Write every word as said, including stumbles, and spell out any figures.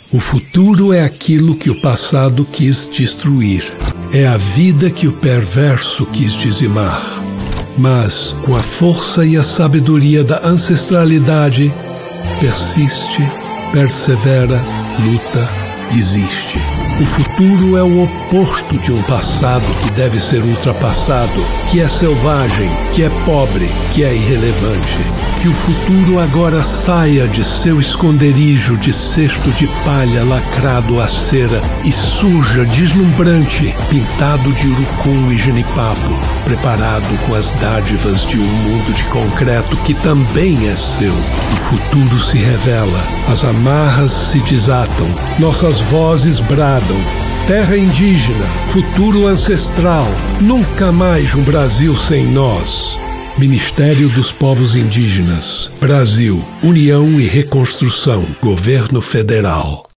O futuro é aquilo que o passado quis destruir. É a vida que o perverso quis dizimar. Mas, com a força e a sabedoria da ancestralidade, persiste, persevera, luta, existe. O futuro é o oposto de um passado que deve ser ultrapassado, que é selvagem, que é pobre, que é irrelevante. Que o futuro agora saia de seu esconderijo de cesto de palha lacrado à cera e suja, deslumbrante, pintado de urucum e genipapo, preparado com as dádivas de um mundo de concreto que também é seu. O futuro se revela, as amarras se desatam, nossas vozes bradam. Terra indígena, futuro ancestral, nunca mais um Brasil sem nós. Ministério dos Povos Indígenas, Brasil, União e Reconstrução, Governo Federal.